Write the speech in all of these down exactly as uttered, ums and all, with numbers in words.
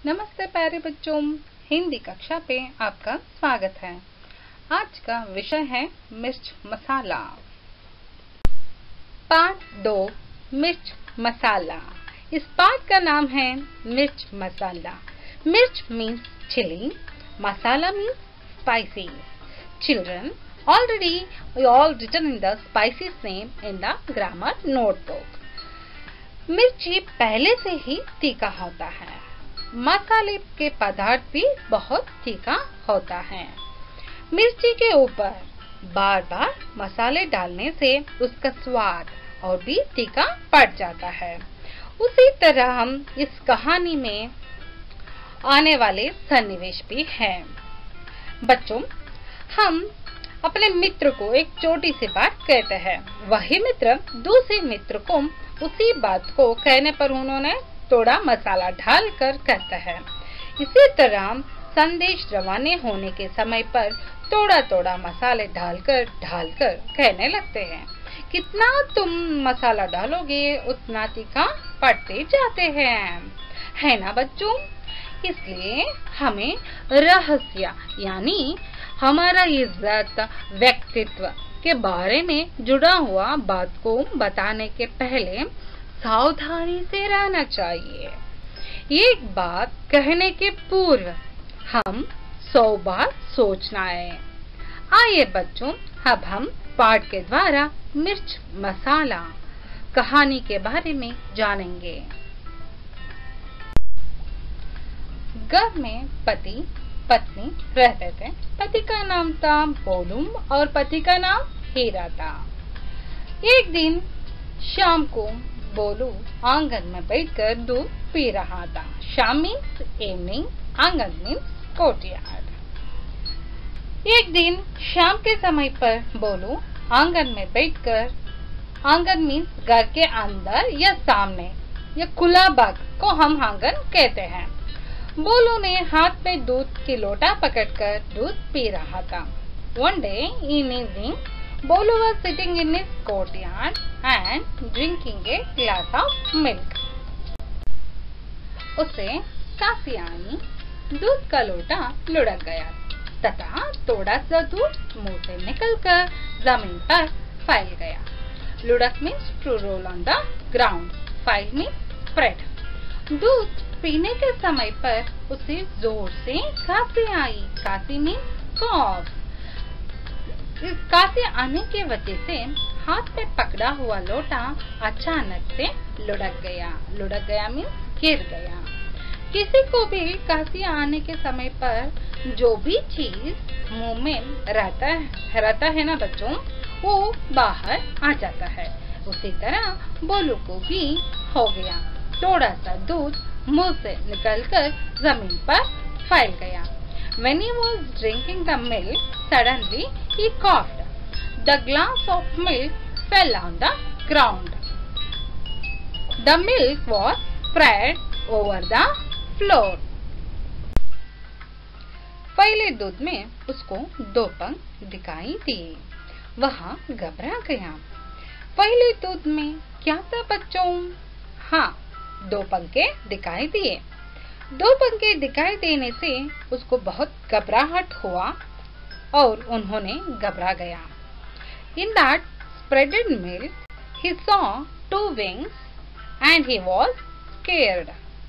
नमस्ते प्यारे बच्चों, हिंदी कक्षा पे आपका स्वागत है। आज का विषय है मिर्च मसाला। पाठ दो, मिर्च मसाला। इस पाठ का नाम है मिर्च मसाला। मिर्च मीन्स चिली, मसाला means spicy. Children, already we all written in the spices name in the grammar notebook. मिर्ची पहले से ही तीखा होता है। मसाले के पदार्थ भी बहुत तीखा होता है। मिर्ची के ऊपर बार बार मसाले डालने से उसका स्वाद और भी तीखा पड़ जाता है। उसी तरह हम इस कहानी में आने वाले सन्निवेश भी हैं। बच्चों, हम अपने मित्र को एक छोटी सी बात कहते हैं। वही मित्र दूसरे मित्र को उसी बात को कहने पर उन्होंने थोड़ा मसाला डालकर कहता है। इसी तरह संदेश रवाने होने के समय पर थोड़ा थोड़ा मसाले डालकर ढालकर कहने लगते हैं। कितना तुम मसाला डालोगे उतना तीखा पड़ते जाते हैं, है ना बच्चों? इसलिए हमें रहस्य यानी हमारा इज्जत व्यक्तित्व के बारे में जुड़ा हुआ बात को बताने के पहले सावधानी से रहना चाहिए। एक बात कहने के पूर्व हम सौ बार सोचना है। आइए बच्चों, अब हम पाठ के द्वारा मिर्च मसाला कहानी के बारे में जानेंगे। घर में पति पत्नी रहते थे। पति का नाम था बोलू और पत्नी का नाम हीरा था। एक दिन शाम को बोलू आंगन में बैठकर दूध पी रहा था। शाम मीन्स इवनिंग, आंगन मीन्स कोर्टयार्ड। एक दिन शाम के समय पर बोलू आंगन में बैठकर, आंगन मीन्स घर के अंदर या सामने या खुला बाग को हम आंगन कहते हैं। बोलू ने हाथ में दूध की लोटा पकड़कर दूध पी रहा था। One day in evening, Bolu was sitting in his courtyard and drinking a glass of milk. उसे काफी आई, दूध का लोटा लुढ़क गया तथा थोड़ा सा दूध मुंह से निकलकर जमीन पर फैल गया। लुढ़क means to roll on the ground, फैल मीन्स स्प्रेड। दूध पीने के समय पर उसे जोर से खांसी आई। खांसी मीन्स कॉफ। इस खांसी आने के वजह से हाथ में पकड़ा हुआ लोटा अचानक से लुढ़क गया। लुढ़क गया मीन्स गिर गया। किसी को भी खांसी आने के समय पर जो भी चीज मुंह में रहता है रहता है ना बच्चों, वो बाहर आ जाता है। उसी तरह बोलू को भी हो गया। थोड़ा सा दूध मुंह से निकलकर जमीन पर फैल गया। When he was drinking the milk, suddenly he coughed. The glass of milk fell on the ground. The milk was spread over the floor. पहले दूध में उसको दो पंख दिखाई दिए। वह घबरा गया। पहले दूध में क्या था बच्चों? हाँ, दो पंखे दिखाई दिए। दो पंखे दिखाई देने से उसको बहुत घबराहट हुआ और उन्होंने घबरा गया। In that spreaded milk, he saw two wings and he was scared.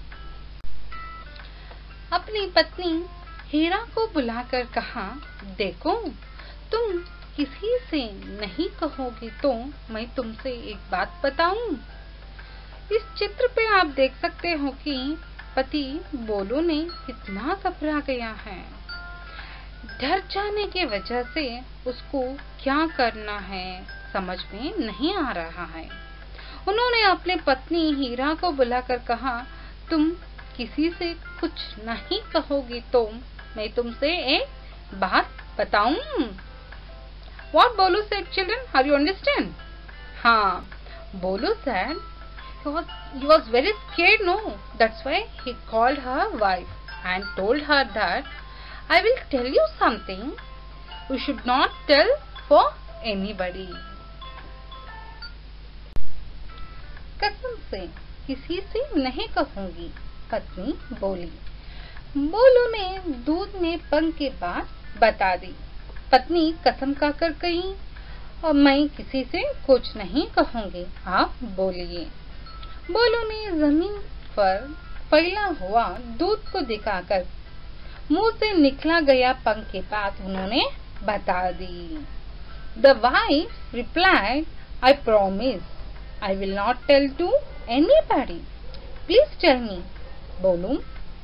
अपनी पत्नी हीरा को बुलाकर कहा, देखो, तुम किसी से नहीं कहोगी तो मैं तुमसे एक बात बताऊं। इस चित्र पे आप देख सकते हो कि पति बोलू ने कितना घबरा गया है। डर जाने की वजह से उसको क्या करना है समझ में नहीं आ रहा है। उन्होंने अपनी पत्नी हीरा को बुलाकर कहा, तुम किसी से कुछ नहीं कहोगी तो मैं तुमसे एक बात बताऊं। What Bolu said, children? Are you understand? हाँ, बोलू said He was, he was very scared, no? That's why he called her wife and told her that I will tell you something you should not tell for anybody. कसम से किसी से नहीं कहूंगी, पत्नी बोली। बोलू ने दूध में पंख की बात बता दी। पत्नी कसम खाकर कही, और मैं किसी से कुछ नहीं कहूंगी, आप बोलिए। बोलू ने जमीन पर फैला हुआ दूध को दिखाकर मुंह से निकला गया पंख की बात उन्होंने बता दी। The wife replied, I promise I will not tell to anybody. Please tell me, Bolu.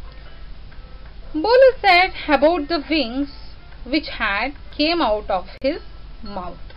Bolu said about the wings which had came out of his mouth.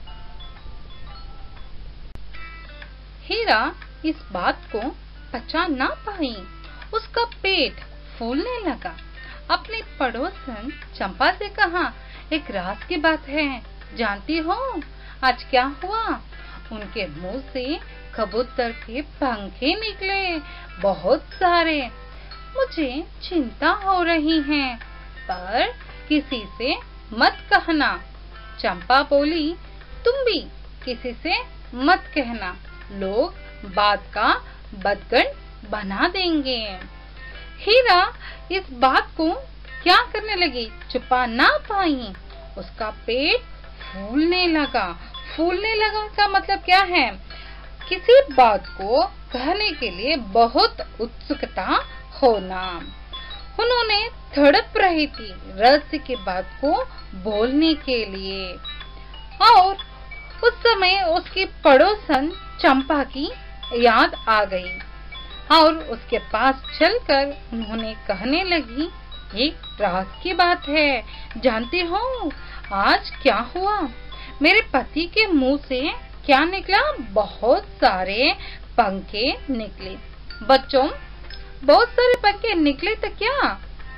हीरा इस बात को पचा ना पाई। उसका पेट फूलने लगा। अपनी पड़ोसन चंपा से कहा, एक राज की बात है, जानती हो आज क्या हुआ? उनके मुंह से कबूतर के पंखे निकले, बहुत सारे। मुझे चिंता हो रही है, पर किसी से मत कहना। चंपा बोली, तुम भी किसी से मत कहना, लोग बात का बदगन बना देंगे। हीरा इस बात को क्या करने लगी, छुपा ना पाई। उसका पेट फूलने लगा। फूलने लगा का मतलब क्या है? किसी बात को कहने के लिए बहुत उत्सुकता होना। उन्होंने तड़प रही थी रहस्य की बात को बोलने के लिए, और उस समय उसकी पड़ोसन चंपा की याद आ गई और उसके पास चलकर उन्होंने कहने लगी, एक राज की बात है, जानती हो आज क्या हुआ? मेरे पति के मुंह से क्या निकला? बहुत सारे पंखे निकले। बच्चों, बहुत सारे पंखे निकले तो क्या?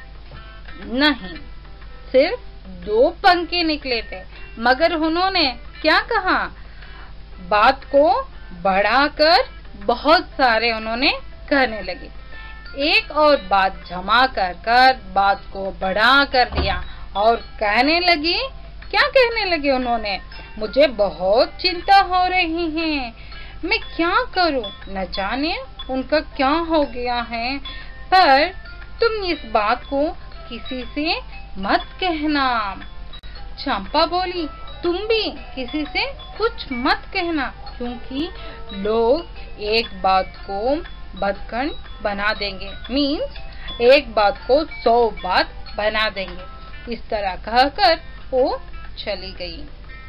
नहीं, सिर्फ दो पंखे निकले थे, मगर उन्होंने क्या कहा? बात को बढ़ाकर बहुत सारे उन्होंने कहने लगे। एक और बात जमा कर कर बात को बढ़ा कर दिया और कहने लगी, क्या कहने लगे उन्होंने? मुझे बहुत चिंता हो रही है, मैं क्या करूं? न जाने उनका क्या हो गया है, पर तुम इस बात को किसी से मत कहना। चंपा बोली, तुम भी किसी से कुछ मत कहना, क्योंकि लोग एक बात को बदकन बना देंगे। मीन्स एक बात को सौ बात बना देंगे। इस तरह कहकर वो चली गई।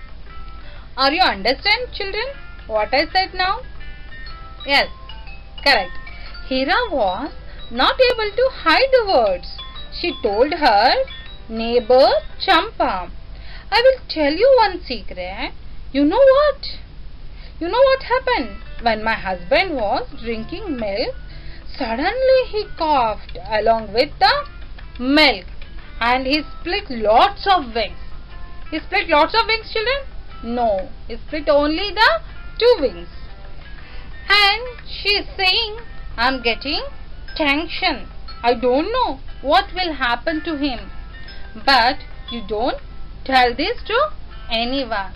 Are you understand, children, what I said now? Yes, correct. Hira was not able to hide the words. She told her neighbor Champa, I will tell you one secret. You know what? You know what happened? When my husband was drinking milk, suddenly he coughed along with the milk and he split lots of wings. He split lots of wings, children? No, he split only the two wings. And she is saying, I am getting tension. I don't know what will happen to him. But you don't tell this to anyone.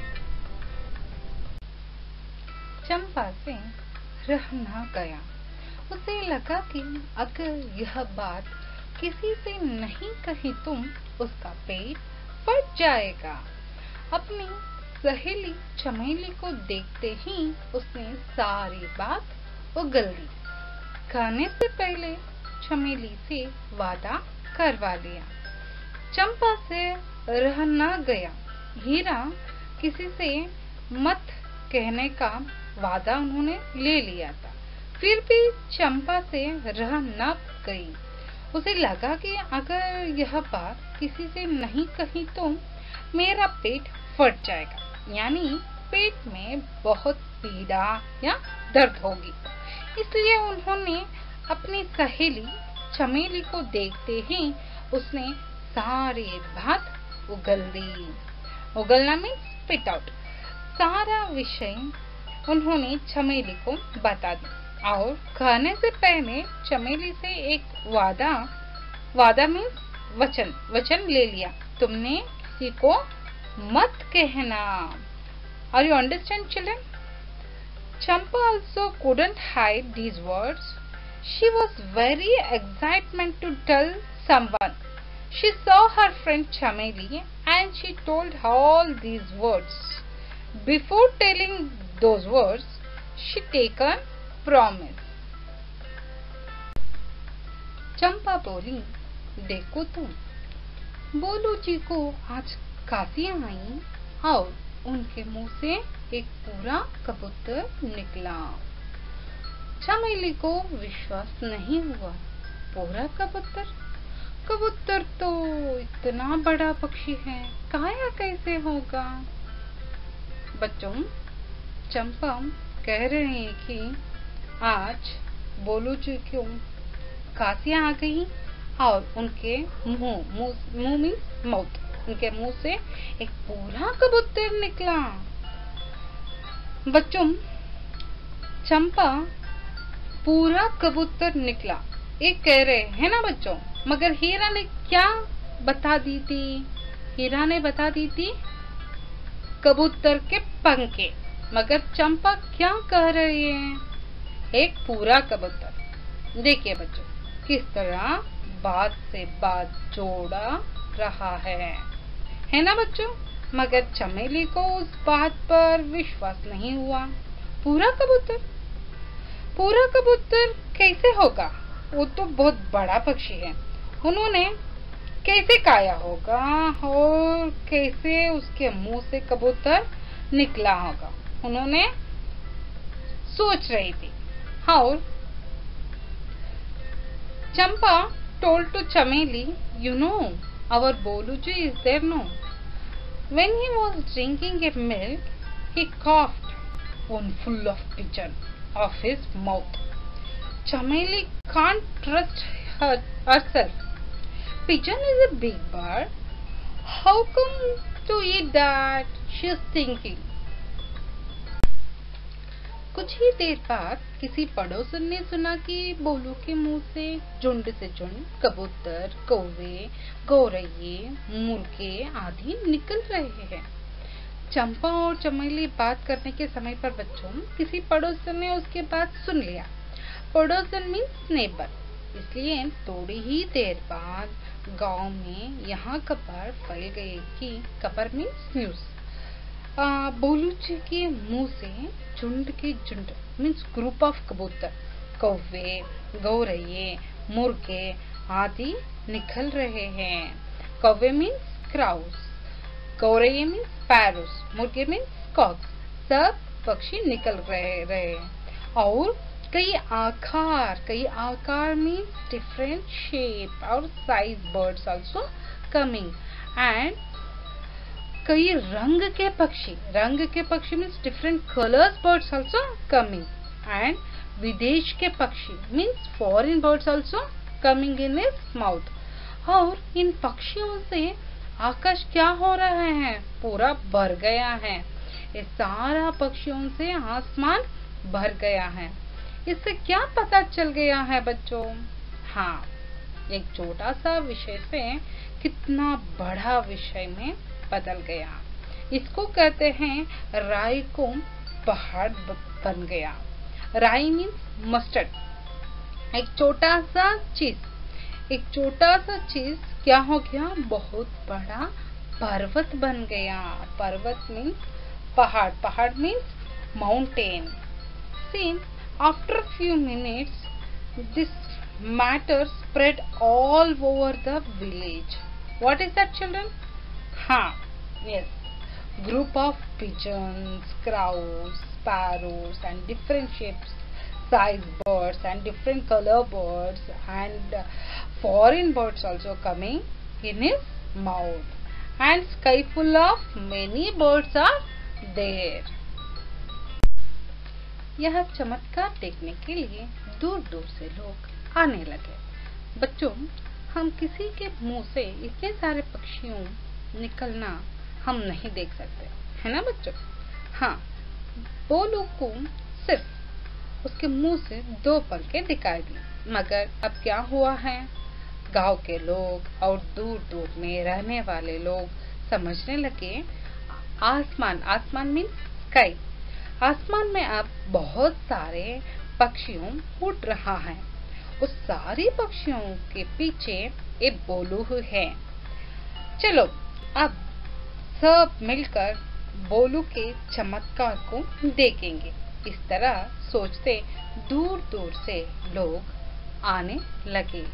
चंपा से रह ना गया। उसे लगा कि अगर यह बात किसी से नहीं कही तुम, उसका पेट फट जाएगा। अपनी सहेली चमेली को देखते ही उसने सारी बात उगल दी। खाने से पहले चमेली से वादा करवा लिया। चंपा से रह ना गया। हीरा किसी से मत कहने का वादा उन्होंने ले लिया था, फिर भी चंपा से रह न गई। उसे लगा कि अगर यह बात किसी से नहीं कही तो मेरा पेट फट जाएगा, यानी पेट में बहुत पीड़ा या दर्द होगी। इसलिए उन्होंने अपनी सहेली चमेली को देखते ही उसने सारी बात उगल दी। उगलना मीन्स स्पिट आउट। सारा विषय उन्होंने चमेली को बता दिया और कहने से पहले चमेली से एक वादा वादा मीन्स वचन वचन ले लिया, तुमने किसी को मत कहना। Are you understand, children? Champa also couldn't hide these words. She was very excitement to tell someone. She saw her friend Chameli and she told all these words. Before telling those words, she take a promise. चंपा बोली, देखो तुम, बोलू जी को आज कासियां आई और उनके मुंह से एक पूरा कबूतर निकला। चमेली को विश्वास नहीं हुआ। पूरा कबूतर? कबूतर तो इतना बड़ा पक्षी है, काया कैसे होगा? बच्चों, चंपा कह रहे हैं कि आज बोलू जी क्यों कासियां आ गई और उनके मुंह मुंह मीन्स माउथ, उनके मुंह से एक पूरा कबूतर निकला। बच्चों, चंपा पूरा कबूतर निकला एक कह रहे हैं ना बच्चों, मगर हीरा ने क्या बता दी थी? हीरा ने बता दी थी कबूतर के पंखे, मगर चंपा क्या कह रही है? एक पूरा कबूतर। देखिए बच्चों, किस तरह बात से बात जोड़ा रहा है, है ना बच्चों? मगर चमेली को उस बात पर विश्वास नहीं हुआ। पूरा कबूतर? पूरा कबूतर कैसे होगा? वो तो बहुत बड़ा पक्षी है। उन्होंने कैसे खाया होगा और कैसे उसके मुंह से कबूतर निकला होगा, उन्होंने सोच रही थी। और चंपा told to Chameli, you know, our Boluji is there, no? When he was drinking a milk, he coughed one full of pigeon of his mouth. Chameli can't trust her, herself. Pigeon is a big bird. How come to eat that? She is thinking. कुछ ही देर बाद किसी पड़ोसन ने सुना कि बोलू के मुंह से झुंड से झुंड कबूतर, कौवे, गौरैये, मुर्गे आदि निकल रहे हैं। चंपा और चमेली बात करने के समय पर बच्चों किसी पड़ोसन ने उसके बात सुन लिया। पड़ोसन मीन्स नेबर। इसलिए थोड़ी ही देर बाद गांव में यहाँ खबर फैल गई कि खबर मीन्स न्यूज, बोलू जी के मुंह से झुंड के झुंड मीन्स ग्रुप ऑफ कबूतर, कौवे, गौरैये, मुर्गे आदि निकल रहे हैं। कौवे मीन्स क्राउस, गौरैये मीन्स पैरोस, मुर्गे मीन्स कॉक्स, सब पक्षी निकल रहे रहे और कई आकार, कई आकार मीन्स डिफरेंट शेप और size birds also coming and कई रंग के पक्षी, रंग के पक्षी means different colours birds also coming and विदेश के पक्षी means foreign birds also coming in his mouth. और इन पक्षियों से आकाश क्या हो रहा है? पूरा भर गया है। ये सारा पक्षियों से आसमान भर गया है। इससे क्या पता चल गया है बच्चों? हाँ, एक छोटा सा विषय से कितना बड़ा विषय में बदल गया। इसको कहते हैं राई को पहाड़ बन गया। राई मीन्स मस्टर्ड। एक छोटा सा चीज, एक छोटा सा चीज क्या हो गया? बहुत बड़ा पर्वत बन गया। पर्वत मीन्स पहाड़, पहाड़ means mountain. See, after a few minutes, this matter spread all over the village. What is that, children? हाँ, yes, group of pigeons, crows, sparrows and different shapes, size birds and different color birds and foreign birds also coming in his mouth, and sky full of many birds are there. यह चमत्कार देखने के लिए दूर दूर से लोग आने लगे। बच्चों, हम किसी के मुंह से इतने सारे पक्षियों निकलना हम नहीं देख सकते, है ना बच्चों? हाँ, बोलू को सिर्फ उसके मुंह से दो पंखे दिखाई दी, मगर अब क्या हुआ है? गांव के लोग और दूर दूर में रहने वाले लोग समझने लगे आसमान, आसमान मीन्स स्काई, आसमान में अब बहुत सारे पक्षियों उड़ रहा है उस सारे पक्षियों के पीछे एक बोलू है। चलो अब सब मिलकर बोलू के चमत्कार को देखेंगे। इस तरह सोचते दूर दूर से लोग आने लगे।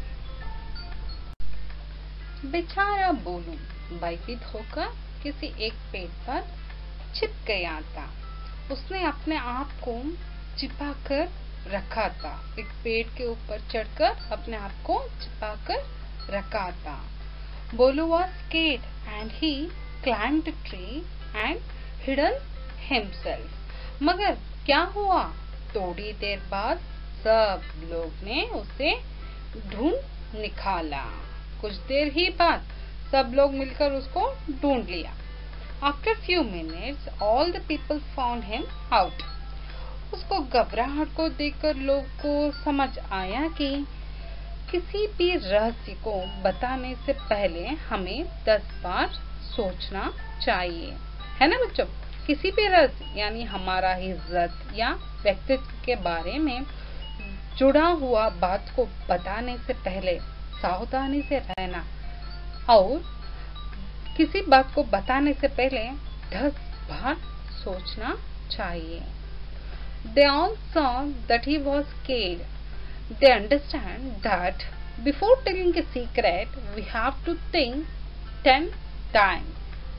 बेचारा बोलू भयभीत होकर किसी एक पेड़ पर छिप गया था। उसने अपने आप को छिपा कर रखा था। एक पेड़ के ऊपर चढ़कर अपने आप को छिपा कर रखा था। बोलू was scared and he climbed a tree and hidden himself। मगर क्या हुआ? थोड़ी देर बाद सब लोग ने उसे ढूंढ निकाला। कुछ देर ही बाद सब लोग मिलकर उसको ढूंढ लिया। After few minutes, all the people found him out। उसको घबराहट को देखकर लोग को समझ आया कि किसी भी रहस्य को बताने से पहले हमें दस बार सोचना चाहिए, है ना बच्चों। किसी भी रहस्य यानी हमारा इज्जत या व्यक्तित्व के बारे में जुड़ा हुआ बात को बताने से पहले सावधानी से रहना और किसी बात को बताने से पहले दस बार सोचना चाहिए। They all saw that he was scared. They understand that before telling a secret, we have to think ten times।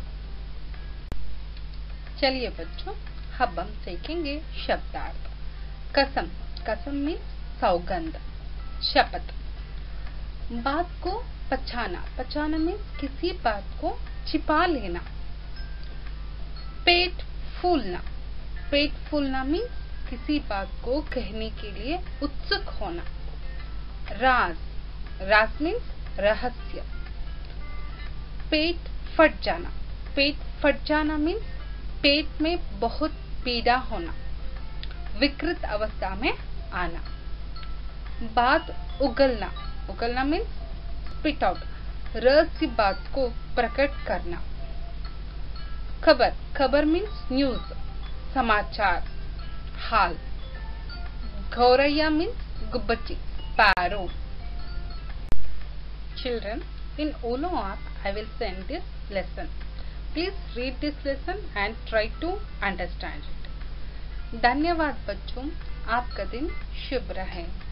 चलिए बच्चों, अब हम सीखेंगे शब्दार्थ। कसम, कसम मीन्स सौगंध, शपथ। बात को पछाना, पछाना मीन्स किसी बात को छिपा लेना। पेट फूलना, पेट फूलना मीन्स किसी बात को कहने के लिए उत्सुक होना। राज, राज मीन्स रहस्य। पेट फट जाना, पेट फट जाना मीन्स पेट में बहुत पीड़ा होना, विकृत अवस्था में आना। बात उगलना, उगलना मीन्स स्पिट आउट, रहस्य बात को प्रकट करना। खबर, खबर मीन्स न्यूज, समाचार, हाल। गौरैया मीन्स गुब्बच्ची, sparrow। Children, in Olo app, I will send this lesson. Please read this lesson and try to understand it. धन्यवाद बच्चों, आपका दिन शुभ रहे।